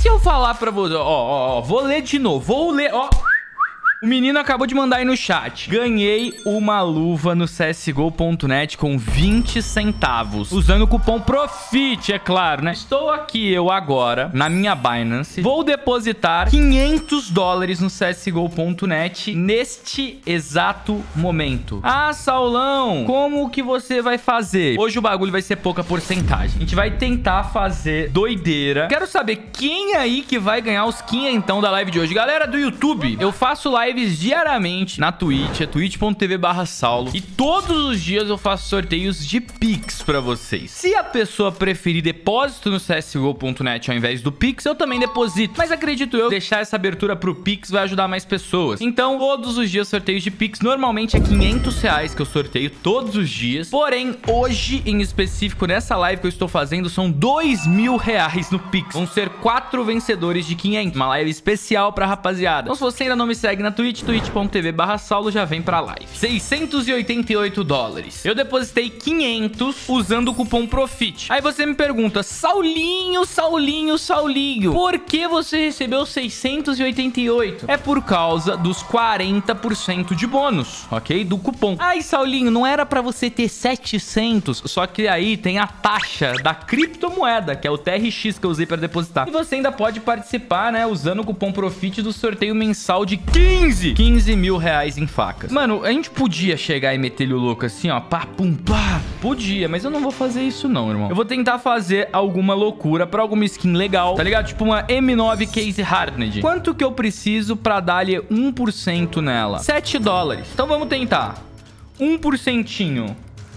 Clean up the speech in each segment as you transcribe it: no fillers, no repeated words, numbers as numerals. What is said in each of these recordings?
se eu falar pra você... Ó, vou ler de novo. Vou ler, ó. O menino acabou de mandar aí no chat. Ganhei uma luva no CSGO.net com 20 centavos. Usando o cupom PROFIT, é claro, né? Estou aqui eu agora, na minha Binance. Vou depositar $500 no CSGO.net neste exato momento. Ah, Saulão, como que você vai fazer? Hoje o bagulho vai ser pouca porcentagem. A gente vai tentar fazer doideira. Quero saber quem aí que vai ganhar os 500 da live de hoje. Galera do YouTube, eu faço lives diariamente na Twitch, é twitch.tv/saulo, e todos os dias eu faço sorteios de Pix pra vocês. Se a pessoa preferir depósito no CSGO.net ao invés do Pix, eu também deposito, mas acredito eu, deixar essa abertura pro Pix vai ajudar mais pessoas. Então, todos os dias sorteios de Pix, normalmente é R$500 que eu sorteio todos os dias, porém, hoje em específico, nessa live que eu estou fazendo, são R$2.000 no Pix. Vão ser 4 vencedores de 500, uma live especial pra rapaziada. Então, se você ainda não me segue na Twitch, twitch.tv/saulo, já vem pra live. $688. Eu depositei 500 usando o cupom PROFIT. Aí você me pergunta, Saulinho, por que você recebeu 688? É por causa dos 40% de bônus, ok? Do cupom. Ai, Saulinho, não era pra você ter 700? Só que aí tem a taxa da criptomoeda, que é o TRX que eu usei pra depositar. E você ainda pode participar, né, usando o cupom PROFIT do sorteio mensal de 15 mil reais em facas. Mano, a gente podia chegar e meter-lhe o louco assim, ó. Pá, pum, pá. Podia, mas eu não vou fazer isso não, irmão. Eu vou tentar fazer alguma loucura pra alguma skin legal, tá ligado? Tipo uma M9 Case Hardened. Quanto que eu preciso pra dar-lhe 1% nela? $7. Então vamos tentar. 1%.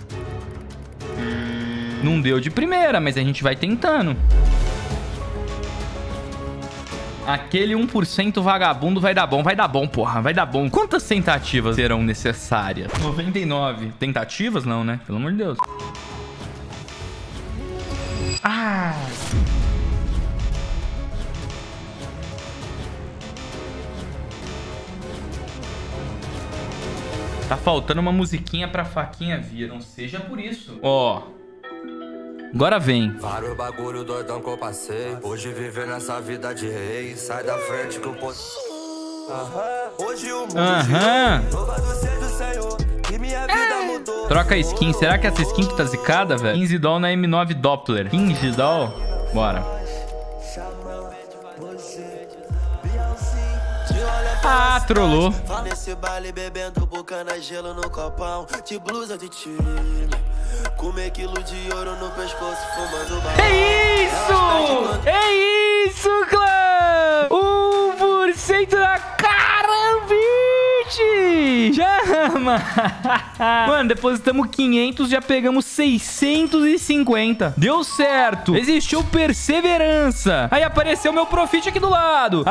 Não deu de primeira, mas a gente vai tentando. Aquele 1% vagabundo vai dar bom, porra, vai dar bom. Quantas tentativas serão necessárias? 99. Tentativas? Não, né? Pelo amor de Deus. Ah! Tá faltando uma musiquinha pra faquinha vir, não seja por isso. Ó. Agora vem. Vários bagulho doidão que eu passei. Hoje viver nessa vida de rei. Sai da frente que eu posso. Hoje o mundo louvado seja o Senhor, que minha vida mudou. Troca a skin. Será que essa skin que tá zicada, velho? 15 doll na M9 Doppler. 15 doll? Bora. Ah, trollou. Nesse baile bebendo bucana gelo no copão. De blusa de time. Comer quilo de ouro no pescoço, fumando barulho. É isso! É isso, clã! 1% da Carambite! Chama! Mano, depositamos 500, já pegamos 650. Deu certo! Existiu perseverança. Aí apareceu meu profit aqui do lado.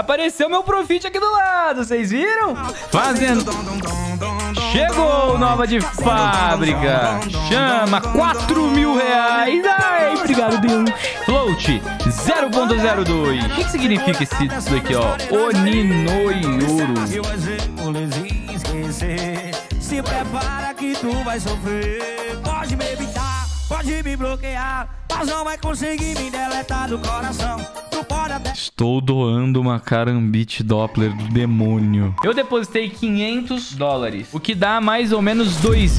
Vocês viram? Fazendo... Chegou nova de fábrica. Chama R$4.000. Ai, obrigado, Deus. Float 0.02. O que significa isso daqui, ó? Oninoioro. Se prepara que tu vai sofrer. Pode me evitar, pode me bloquear, mas não vai conseguir me deletar do coração. Tu pode até... Estou doando uma Carambite Doppler do demônio. Eu depositei $500, o que dá mais ou menos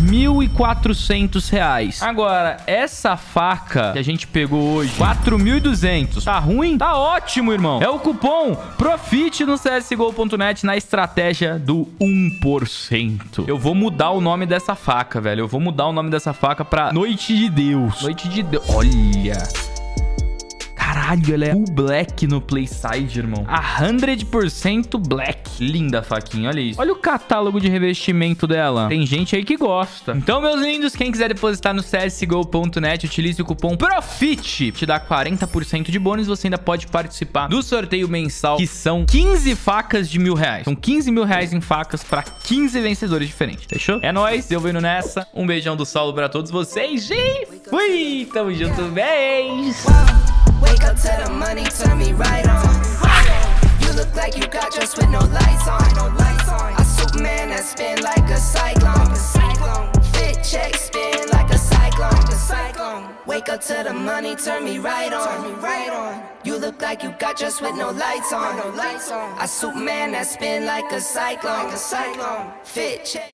R$2.400. Agora, essa faca que a gente pegou hoje, 4.200. Tá ruim? Tá ótimo, irmão. É o cupom PROFIT no CSGO.net na estratégia do 1%. Eu vou mudar o nome dessa faca, velho. Eu vou mudar o nome dessa faca pra Noite de Deus. Noite de Deus. Olha... Caralho, ela é full black no Playside, irmão. 100% black. Linda a faquinha, olha isso. Olha o catálogo de revestimento dela. Tem gente aí que gosta. Então, meus lindos, quem quiser depositar no CSGO.net, utilize o cupom PROFIT. Te dá 40% de bônus. Você ainda pode participar do sorteio mensal, que são 15 facas de R$1.000. São 15 mil reais em facas pra 15 vencedores diferentes. Fechou? É nóis, eu vou indo nessa. Um beijão do Saulo pra todos vocês. E fui! Tamo junto, beijo! Wake up to the money, turn me right on. You look like you got dressed with no lights on. A Superman that spin like a cyclone. Fit check, spin like a cyclone. Wake up to the money, turn me right on. You look like you got just with no lights on. I Superman that spin like a cyclone. Fit check.